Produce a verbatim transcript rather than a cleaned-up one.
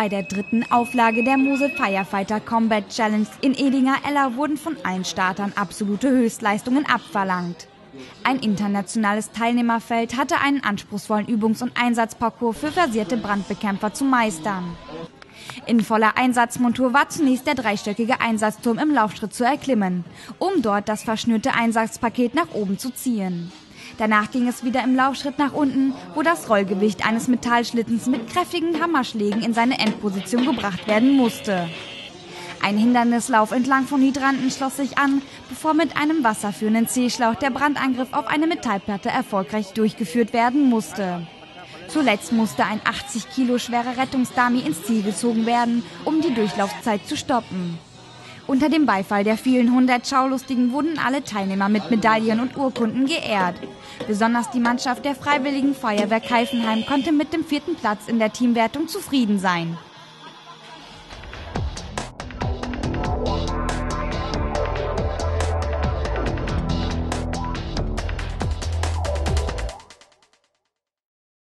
Bei der dritten Auflage der Mosel Firefighter Combat Challenge in Edinger-Eller wurden von allen Startern absolute Höchstleistungen abverlangt. Ein internationales Teilnehmerfeld hatte einen anspruchsvollen Übungs- und Einsatzparcours für versierte Brandbekämpfer zu meistern. In voller Einsatzmontur war zunächst der dreistöckige Einsatzturm im Laufschritt zu erklimmen, um dort das verschnürte Einsatzpaket nach oben zu ziehen. Danach ging es wieder im Laufschritt nach unten, wo das Rollgewicht eines Metallschlittens mit kräftigen Hammerschlägen in seine Endposition gebracht werden musste. Ein Hindernislauf entlang von Hydranten schloss sich an, bevor mit einem wasserführenden C-Schlauch der Brandangriff auf eine Metallplatte erfolgreich durchgeführt werden musste. Zuletzt musste ein achtzig Kilo schwerer Rettungsdummy ins Ziel gezogen werden, um die Durchlaufzeit zu stoppen. Unter dem Beifall der vielen hundert Schaulustigen wurden alle Teilnehmer mit Medaillen und Urkunden geehrt. Besonders die Mannschaft der Freiwilligen Feuerwehr Keifenheim konnte mit dem vierten Platz in der Teamwertung zufrieden sein.